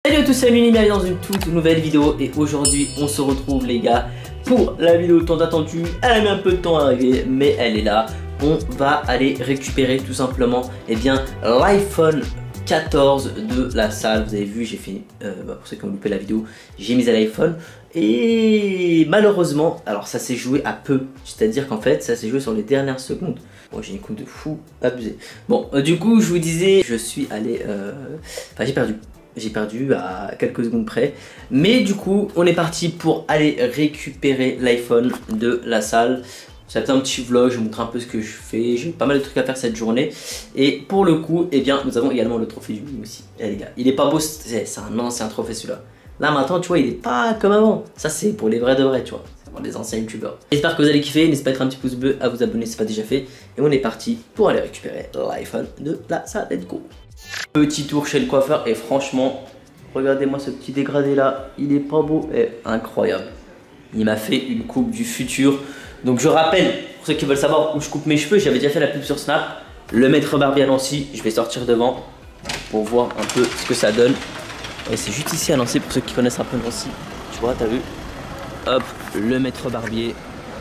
Salut à tous, salut les bienvenue dans une toute nouvelle vidéo. Et aujourd'hui on se retrouve les gars pour la vidéo tant attendue. Elle a mis un peu de temps à arriver mais elle est là. On va aller récupérer tout simplement l'iPhone 14 de la salle. Vous avez vu, j'ai fait, pour ceux qui ont loupé la vidéo, j'ai mis à l'iPhone. Et malheureusement, alors ça s'est joué à peu. C'est-à-dire qu'en fait ça s'est joué sur les dernières secondes. Bon, j'ai une coupe de fou abusé. Bon, du coup je vous disais, je suis allé, enfin j'ai perdu à quelques secondes près. Mais du coup on est parti pour aller récupérer l'iPhone de la salle. Ça fait un petit vlog, je vous montre un peu ce que je fais. J'ai pas mal de trucs à faire cette journée. Et pour le coup, eh bien, nous avons également le trophée du mini aussi. Eh les gars, il est pas beau, c'est un ancien trophée celui-là. Là maintenant, tu vois, il est pas comme avant. Ça c'est pour les vrais de vrais, tu vois. C'est pour les anciens youtubeurs. J'espère que vous allez kiffer. N'hésitez pas à mettre un petit pouce bleu, à vous abonner si ce n'est pas déjà fait. Et on est parti pour aller récupérer l'iPhone de la salle. Let's go. Petit tour chez le coiffeur et franchement, regardez-moi ce petit dégradé là. Il est pas beau et incroyable. Il m'a fait une coupe du futur. Donc je rappelle, pour ceux qui veulent savoir où je coupe mes cheveux, j'avais déjà fait la pub sur Snap. Le maître barbier à Nancy, je vais sortir devant pour voir un peu ce que ça donne. Et c'est juste ici à Nancy pour ceux qui connaissent un peu Nancy. Tu vois, t'as vu? Hop, le maître barbier.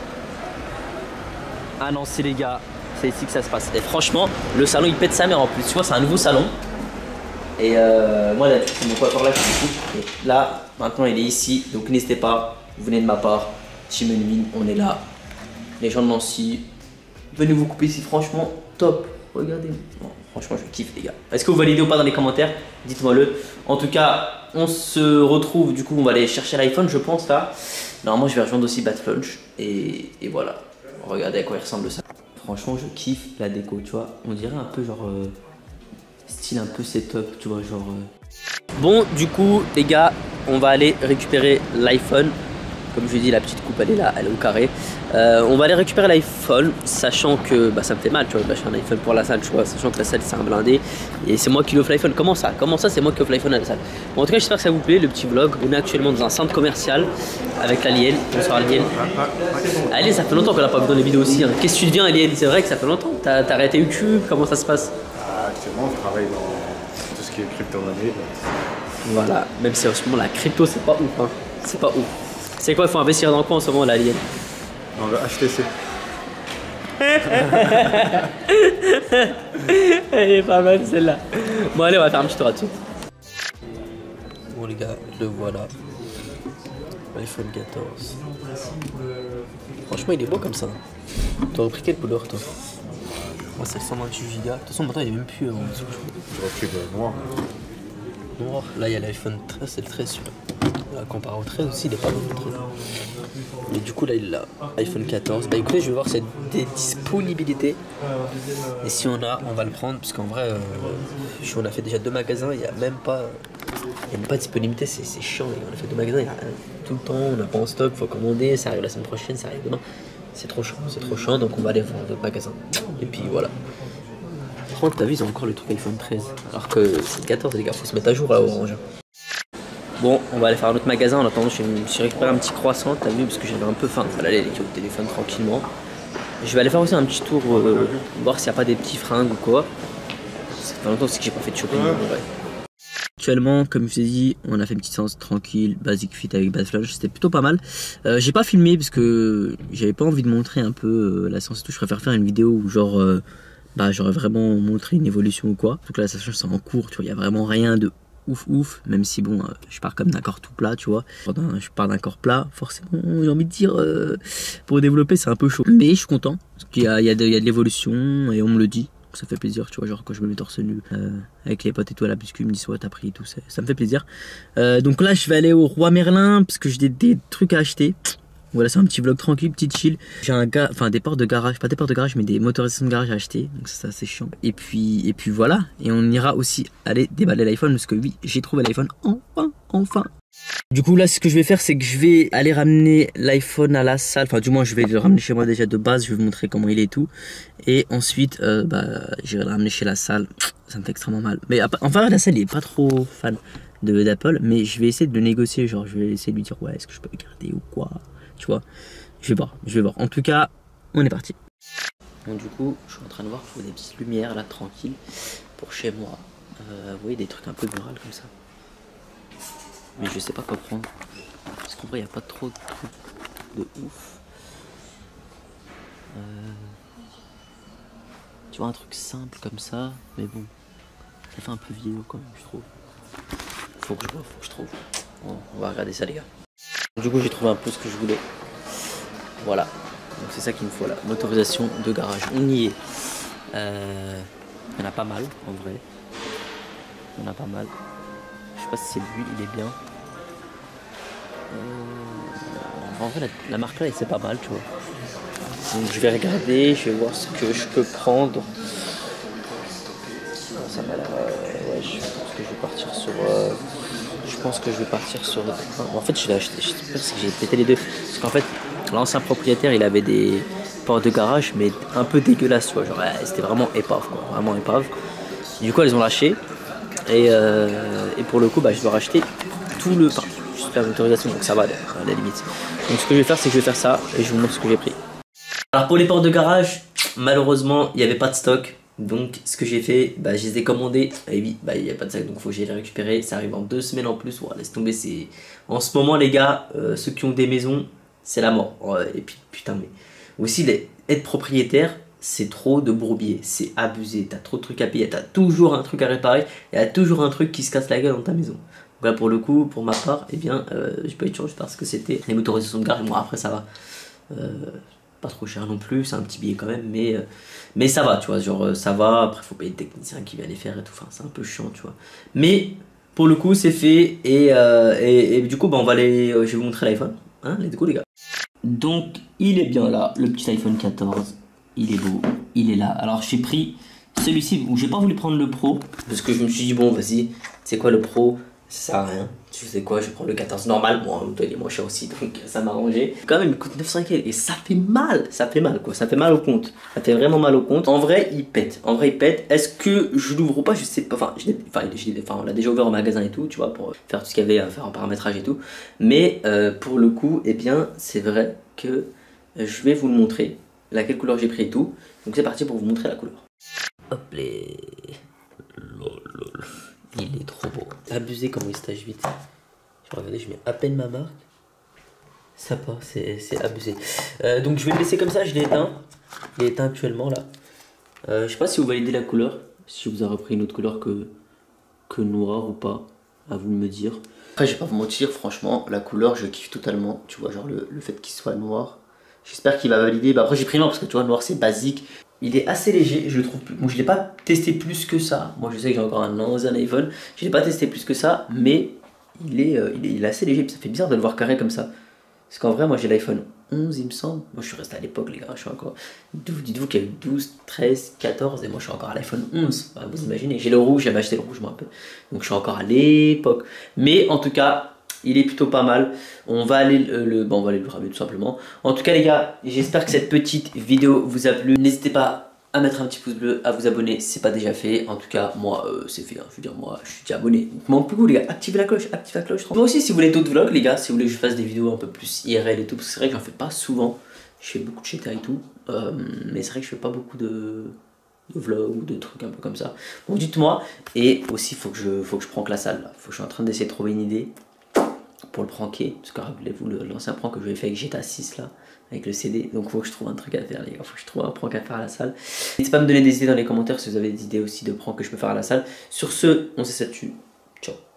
À Nancy les gars, c'est ici que ça se passe. Et franchement, le salon il pète sa mère en plus. Tu vois, c'est un nouveau salon. Et moi là, c'est mon coiffeur là qui me coupe. Et là, maintenant il est ici. Donc n'hésitez pas, vous venez de ma part. Team Enemy, on est là. Les gens de Nancy, venez vous couper ici, franchement, top. Regardez, bon, franchement, je kiffe les gars. Est-ce que vous validez ou pas dans les commentaires? Dites-moi le. En tout cas, on se retrouve, du coup, on va aller chercher l'iPhone, je pense là. Normalement, je vais rejoindre aussi Batflunch. Et voilà, regardez à quoi il ressemble ça. Franchement, je kiffe la déco, tu vois. On dirait un peu genre, style un peu setup, tu vois, genre. Bon, du coup, les gars, on va aller récupérer l'iPhone. Comme je vous dis, la petite coupe elle est là, elle est au carré. On va aller récupérer l'iPhone, sachant que ça me fait mal, tu vois, d'acheter un iPhone pour la salle, tu vois, sachant que la salle c'est un blindé et c'est moi qui lui offre l'iPhone. Comment ça c'est moi qui offre l'iPhone à la salle? Bon, en tout cas, j'espère que ça vous plaît le petit vlog. On est actuellement dans un centre commercial avec l'Alien. Bonsoir Alien. Alien, ça fait longtemps qu'on l'a pas vu dans les vidéos aussi. Hein. Qu'est-ce que tu deviens Alien? C'est vrai que ça fait longtemps. T'as arrêté YouTube, comment ça se passe? Actuellement, je travaille dans tout ce qui est crypto-monnaie. Voilà, même si en ce moment la crypto c'est pas ouf, hein. C'est pas ouf. C'est quoi, il faut investir dans quoi en ce moment, l'Alien? Dans le HTC. Elle est pas mal celle-là. Bon allez, on va faire un petit tour là-dessus. Bon les gars, le voilà. iPhone 14. Franchement il est beau comme ça. T'aurais pris quelle couleur toi? Moi c'est le 128 Go. De toute façon maintenant il est même plus en dessous. J'aurais pris le noir. Noir. Là il y a l'iPhone 13, c'est le 13 celui-là. Là, comparé au 13 aussi, il est pas beau le 13. Mais du coup là il a iPhone 14. Bah écoutez, je vais voir s'il y a des disponibilités. Et si on a, on va le prendre. Parce qu'en vrai, on a fait déjà 2 magasins, il n'y a même pas de disponibilité, c'est chiant. On a fait 2 magasins, il y a tout le temps, on n'a pas en stock, faut commander, ça arrive la semaine prochaine, ça arrive demain. C'est trop chiant, donc on va aller voir d'autres magasins. Et puis voilà. Par contre, t'as vu, ils ont encore le truc iPhone 13. Alors que c'est le 14 les gars, faut se mettre à jour là Orange. Bon, on va aller faire un autre magasin. En attendant, je me suis récupéré un petit croissant, t'as vu, parce que j'avais un peu faim. Voilà, aller au téléphone tranquillement. Je vais aller faire aussi un petit tour, voir s'il n'y a pas des petits fringues ou quoi. Ça fait longtemps aussi que j'ai pas fait de shopping. Ouais. Actuellement, comme je vous ai dit, on a fait une petite séance tranquille, basic fit avec Batflunch, c'était plutôt pas mal. J'ai pas filmé parce que j'avais pas envie de montrer un peu la séance et tout. Je préfère faire une vidéo où genre, j'aurais vraiment montré une évolution ou quoi. Donc là, la session c'est en cours, tu vois, il y a vraiment rien de ouf, même si bon, je pars comme d'un corps tout plat, tu vois. Je pars d'un corps plat, forcément, j'ai envie de dire, pour développer c'est un peu chaud. Mais je suis content, parce qu'il y a de l'évolution et on me le dit, ça fait plaisir, tu vois, genre quand je me mets torse nu avec les potes et tout à la biscuit, ils me disent ouais t'as pris et tout, ça me fait plaisir. Donc là je vais aller au Roi Merlin, parce que j'ai des trucs à acheter. Voilà, c'est un petit vlog tranquille, petit chill. J'ai des portes de garage, pas des portes de garage, mais des motorisations de garage à acheter. Donc ça c'est chiant. Et puis voilà. Et on ira aussi aller déballer l'iPhone parce que oui, j'ai trouvé l'iPhone enfin. Du coup là, ce que je vais faire, c'est que je vais aller ramener l'iPhone à la salle. Enfin, du moins, je vais le ramener chez moi déjà de base. Je vais vous montrer comment il est et tout. Et ensuite, j'irai le ramener chez la salle. Ça me fait extrêmement mal. Mais enfin, la salle, il est pas trop fan d'Apple. Mais je vais essayer de le négocier. Genre, je vais essayer de lui dire ouais, est-ce que je peux le garder ou quoi. Tu vois, je vais voir. En tout cas, on est parti. Bon, du coup, je suis en train de voir des petites lumières là, tranquilles, pour chez moi. Vous voyez, des trucs un peu murales comme ça. mais je sais pas quoi prendre. Parce qu'en vrai, il n'y a pas trop de trucs de ouf. Tu vois, un truc simple comme ça, mais bon, ça fait un peu vieillot quand même, je trouve. Faut que je trouve. Bon, on va regarder ça, les gars. Du coup, j'ai trouvé un peu ce que je voulais. Voilà. Donc c'est ça qu'il me faut là. Motorisation de garage. On y est. Il y en a pas mal en vrai. Il y en a pas mal. Je sais pas si c'est lui, il est bien. En vrai, la marque là, c'est pas mal, tu vois. Donc je vais regarder, je vais voir ce que je peux prendre. Ça m'a l'air. Ouais, je pense que je vais partir sur. Je pense que je vais partir sur. En fait, je vais acheter. Je sais pas si j'ai pété les deux. Parce qu'en fait, l'ancien propriétaire, il avait des portes de garage, mais un peu dégueulasses, tu vois. Genre, ouais, c'était vraiment épave, quoi. Vraiment épave. Du coup, elles ont lâché. Et pour le coup, bah, je dois racheter tout le. Enfin, juste la motorisation, donc ça va, à la limite. Donc, ce que je vais faire, c'est que je vais faire ça et je vous montre ce que j'ai pris. Alors, pour les portes de garage, malheureusement, il n'y avait pas de stock. Donc, ce que j'ai fait, bah, je les ai commandés. Et oui, bah, il n'y a pas de sac, donc il faut que j'aille les récupérer. Ça arrive en 2 semaines en plus. Ouais, laisse tomber, c'est. En ce moment, les gars, ceux qui ont des maisons, c'est la mort. Ouais, et puis, putain, mais. Aussi, être propriétaire, c'est trop de bourbier. C'est abusé. T'as trop de trucs à payer. T'as toujours un truc à réparer. Il y a toujours un truc qui se casse la gueule dans ta maison. Donc là, pour le coup, pour ma part, eh bien, j'ai pas eu de chance parce que c'était les motorisations de garage. Moi, après, ça va. Pas trop cher non plus, c'est un petit billet quand même, mais ça va, tu vois, genre ça va, après faut payer le technicien qui vient les faire et tout, enfin c'est un peu chiant, tu vois. Mais pour le coup c'est fait et du coup bah, on va aller, je vais vous montrer l'iPhone, hein, let's go les gars. Donc il est bien là, le petit iPhone 14, il est beau, il est là. Alors j'ai pris celui-ci où j'ai pas voulu prendre le Pro, parce que je me suis dit bon vas-y, c'est quoi le Pro, ça sert à rien. Tu sais quoi, je vais prendre le 14 normal. Bon, en même temps, il est moins cher aussi, donc ça m'a arrangé. Quand même, il coûte 900 et ça fait mal quoi. Ça fait mal au compte. Ça fait vraiment mal au compte. En vrai, il pète. En vrai, il pète. Est-ce que je l'ouvre ou pas? Je sais pas. Enfin, on l'a déjà ouvert au magasin et tout, tu vois, pour faire tout ce qu'il y avait à faire en paramétrage et tout. Mais pour le coup, eh bien, c'est vrai que je vais vous le montrer. Laquelle couleur j'ai pris et tout. Donc, c'est parti pour vous montrer la couleur. Hop les. Lol. Il est trop beau. Abusé comment il se tâche vite. Je vais regarder, je mets à peine ma marque. Ça passe, c'est abusé. Donc je vais le laisser comme ça, je l'ai éteint. Il est éteint actuellement là. Je sais pas si vous validez la couleur. Si je vous ai repris une autre couleur que noir ou pas. À vous de me dire. Après je vais pas vous mentir, franchement, la couleur je kiffe totalement. Tu vois, genre le fait qu'il soit noir. J'espère qu'il va valider. Bah après j'ai pris noir parce que tu vois, noir c'est basique. Il est assez léger, je le trouve plus. Bon, je l'ai pas testé plus que ça. Moi, je sais que j'ai encore un ancien iPhone. Je l'ai pas testé plus que ça, mais il est assez léger. Ça fait bizarre de le voir carré comme ça. Parce qu'en vrai, moi, j'ai l'iPhone 11, il me semble. Moi, je suis resté à l'époque, les gars. Je suis encore. Dites-vous qu'il y a eu 12, 13, 14, et moi, je suis encore à l'iPhone 11. Bah, vous imaginez. J'ai le rouge, j'avais acheté le rouge, je me rappelle. Donc, je suis encore à l'époque. Mais en tout cas, il est plutôt pas mal. On va aller on va aller le ramener tout simplement. En tout cas les gars, j'espère que cette petite vidéo vous a plu. N'hésitez pas à mettre un petit pouce bleu, à vous abonner si c'est pas déjà fait. En tout cas moi c'est fait, hein. Je veux dire moi je suis déjà abonné. Donc manque beaucoup les gars, activez la cloche. Moi aussi si vous voulez d'autres vlogs les gars, si vous voulez que je fasse des vidéos un peu plus IRL et tout, parce que c'est vrai que j'en fais pas souvent. Je fais beaucoup de GTA et tout, mais c'est vrai que je fais pas beaucoup de vlogs ou de trucs un peu comme ça. Bon dites-moi, et aussi faut que je prank la salle là. Je suis en train d'essayer de trouver une idée pour le pranker, parce que rappelez-vous l'ancien prank que je vais faire avec GTA 6 là, avec le CD, donc faut que je trouve un truc à faire les gars, faut que je trouve un prank à faire à la salle. N'hésitez pas à me donner des idées dans les commentaires si vous avez des idées aussi de prank que je peux faire à la salle. Sur ce, on se laisse là-dessus, ciao.